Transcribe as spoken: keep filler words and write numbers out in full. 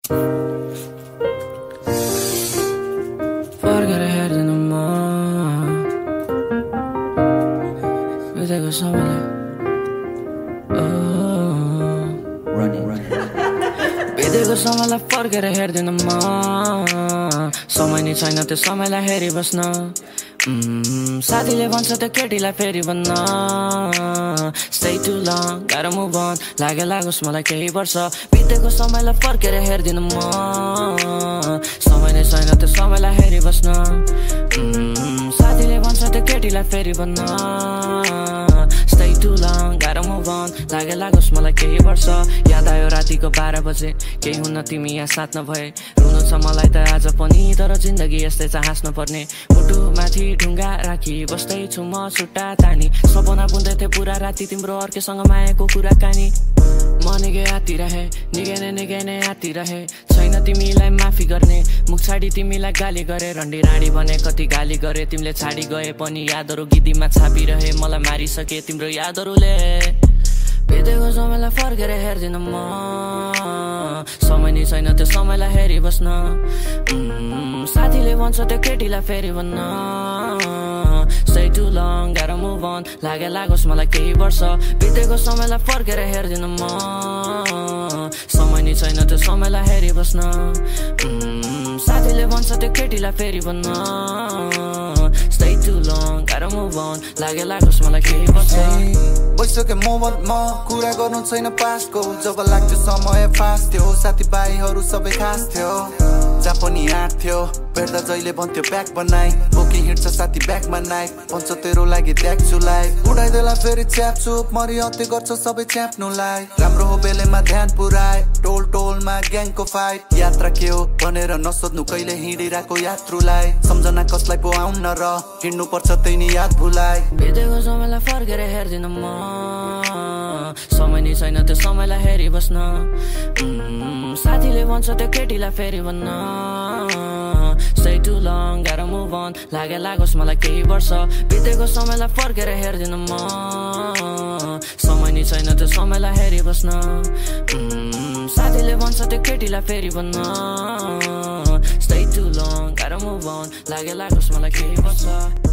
फर्केर हेर्दैन म बितेको समयलाई बितेको समयलाई फर्केर हेर्दैन म समय नै छैन त्यो समयलाई हेरि बस्न साथीले भन्छ त्यो केटीलाई फेरि भन्न Stay too long, gotta move on लागे लागोस् मलाई केही वर्ष बितेको समयलाई फर्केर हेर्दिन म समय नै छैन त्यो समयलाई हेरि बस्न साथीले भन्छ त्यो केटीलाई फेरि भन्न Stay too long, gotta move on लागे लागोस् मलाई केही वर्ष याद आयो रातिको बाह्र बजे केही हुन्न तिमी यहाँ साथ नभए रुनु छ मलाई त आज पनि तर जिन्दगी यस्तै छ हाँस्नु पर्ने मुटु माथि ढुङ्गा राखी बस्दै छु म सुट्टा तानी सपना बुन्दै थिए पुरा राति तिम्रो अर्केसँग मायाको कुराकानी म निकै आती रहे निकै नै निकै नै आती रहे छैन तिमीलाई माफी गर्ने मुख छाडी तिमीलाई गाली गरे रण्डी राडी बने कति गाली गरे तिमीले छाडी गए पनि यादहरू गिदीमा छापिरहे मलाई मारिसके तिम्रो यादहरूले बितेको समयलाई फर्केर हेर्दिन म समय नै छैन त्यो समयलाई हेरि बस्न साथीले भन्छ त्यो केटीलाई फेरि भन्न Stay too long, gotta move on लागे लागोस् मलाई केही वर्ष बितेको समयलाई फर्केर हेर्दिन म समय नै छैन त्यो समयलाई हेरि बस्न साथीले भन्छ त्यो केटीलाई फेरि भन्न Stay too long, gotta move on लागे लागोस् मलाई केही वर्ष भइसक्यो मोहम्मदमा कुरा गर्नु छैन पासको जब लाग्थ्यो समय फास्ट थियो साथीभाइहरू सबै खास थियो जहाँ पनि आँट थियो भेट्दा जहिले भन्थ्यो ब्याग बनाई बोकी हिँड्छ साथी ब्यागमा नाइट भन्छ तेरो लागि त्याग जुलाई उडाइदेला फेरि च्यापचुप मरि हत्या गर्छ सबै च्याप्नुलाई राम्रो हो बेलेमा ध्यान पुराए टोल टोलमा ग्याङको फाइट यात्रा के हो भनेर नसोध्नु कहिले हिँडिरहेको यात्रुलाई सम्झना कसलाई पो आउन र हिँड्नु पर्छ त्यही नि याद भुलाइ बितेको समयलाई फर्केर हेर्दिन म समय नै छैन त्यो समयलाई हेरि बस्न साथीले भन्छ त्यो केटीलाई फेरि भन्न Stay too long, gotta move on लागे लागोस् मलाई केही वर्ष बितेको समयलाई फर्केर हेर्दिन म समय नै छैन त्यो समयलाई हेरि बस्न साथीले भन्छ त्यो केटीलाई फेरि भन्न Stay too long, gotta move on लागे लागोस् मलाई केही वर्ष